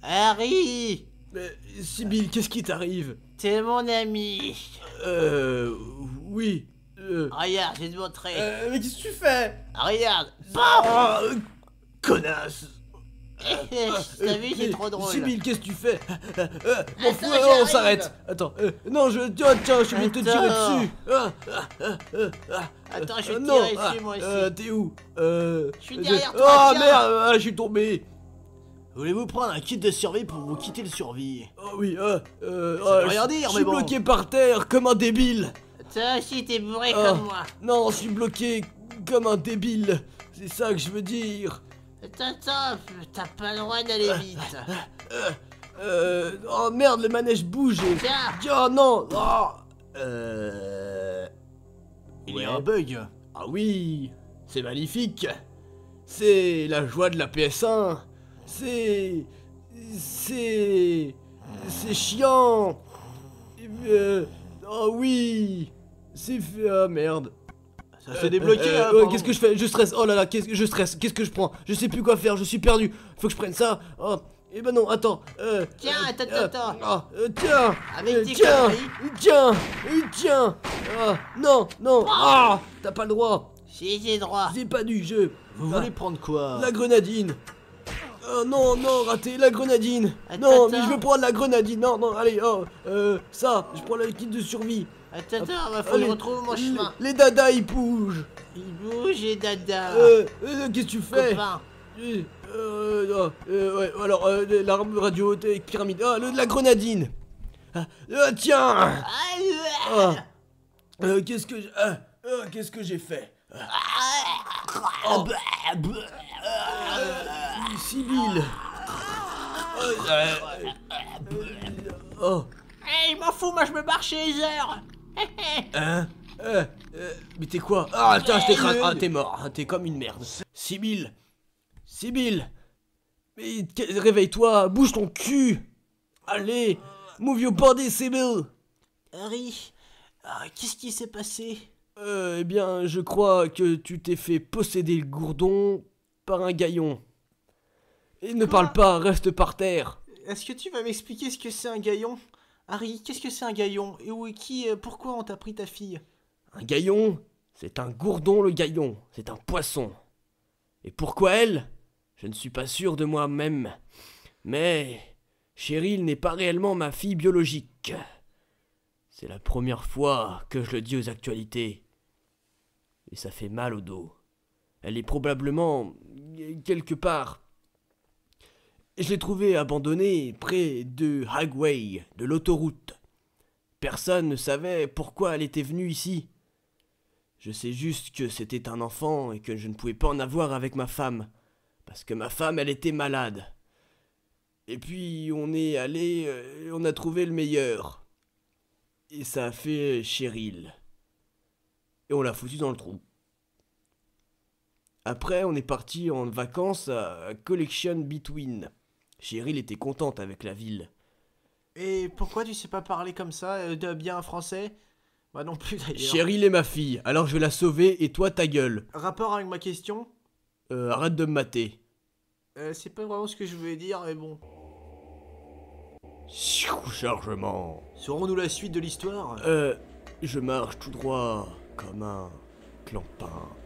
Harry! Sibylle, qu'est-ce qui t'arrive? T'es mon ami. Oui. Regarde, je vais te montrer. Mais qu'est-ce que tu fais? Regarde. Ah, connasse. T'as vu, c'est trop drôle. Sibylle, qu'est-ce que tu fais? Attends, On j'arrive. s'arrête. Attends, non, tiens, je suis venu te tirer dessus. Attends, je vais te Non, tirer dessus, moi aussi. t'es où? Je suis derrière toi, Oh tiens. merde, je suis tombé. Voulez-vous prendre un kit de survie pour vous quitter le survie? Oh oui, veut rien dire, je mais suis bon. bloqué par terre comme un débile. Toi aussi, t'es bourré Ah. comme moi. Non, je suis bloqué comme un débile. C'est ça que je veux dire. Attends, t'as pas le droit d'aller vite. Oh merde, le manège bouge. Tiens. Oh non. Oh. Il y a un bug. Ah oui, c'est magnifique. C'est la joie de la PS1. C'est chiant. Oh oui. Ah merde. Ça s'est débloqué là. Qu'est-ce que je fais? Je stresse. Oh là là, je stresse. Qu'est-ce que je prends? Je sais plus quoi faire, je suis perdu. Faut que je prenne ça. Oh. Eh ben non, attends. Tiens, attends. Tiens. Avec tes Tiens. conneries. Tiens. Ah, non. Ah, t'as pas le droit. Si, j'ai droit. C'est pas du jeu. Vous voulez prendre quoi? La grenadine. Oh non, raté, la grenadine. Attends. Mais je veux prendre la grenadine. Non, allez, ça, je prends le kit de survie. Attends, faut que je retrouve mon chemin. Les dadas, ils bougent. Il bouge et dada. Qu'est-ce que tu fais? Copain. Ouais, alors, l'arme radio, pyramide. Ah, la grenadine. Tiens. Qu'est-ce que j'ai fait? Sibylle. Hey, m'en fous, moi je me barre chez les heures. Mais t'es quoi? Ah, tiens, je t'écrase. Ah, t'es mort. T'es comme une merde. Sibylle. Mais réveille-toi, bouge ton cul. Allez, move your body, Sibylle. Harry, qu'est-ce qui s'est passé? Eh bien, je crois que tu t'es fait posséder le gourdon par un gaillon. Et ne parle pas, reste par terre. Est-ce que tu vas m'expliquer ce que c'est un gaillon? Harry, qu'est-ce que c'est un gaillon? Et pourquoi on t'a pris ta fille? Un gaillon, c'est un gourdon le gaillon, c'est un poisson. Et pourquoi elle? Je ne suis pas sûr de moi-même. Mais Cheryl n'est pas réellement ma fille biologique. C'est la première fois que je le dis aux actualités. Et ça fait mal au dos. Elle est probablement quelque part. Je l'ai trouvée abandonnée près de Highway, de l'autoroute. Personne ne savait pourquoi elle était venue ici. Je sais juste que c'était un enfant et que je ne pouvais pas en avoir avec ma femme. Parce que ma femme, elle était malade. Et puis on est allé, on a trouvé le meilleur. Et ça a fait Cheryl. Et on l'a foutu dans le trou. Après, on est parti en vacances à Collection Between. Cheryl était contente avec la ville. Et pourquoi tu sais pas parler comme ça, de bien français? Bah non plus d'ailleurs. Cheryl est ma fille, alors je vais la sauver et toi ta gueule. Rapport avec ma question? Arrête de me mater. C'est pas vraiment ce que je voulais dire, mais bon. Chargement. Saurons-nous la suite de l'histoire? Je marche tout droit comme un clampin.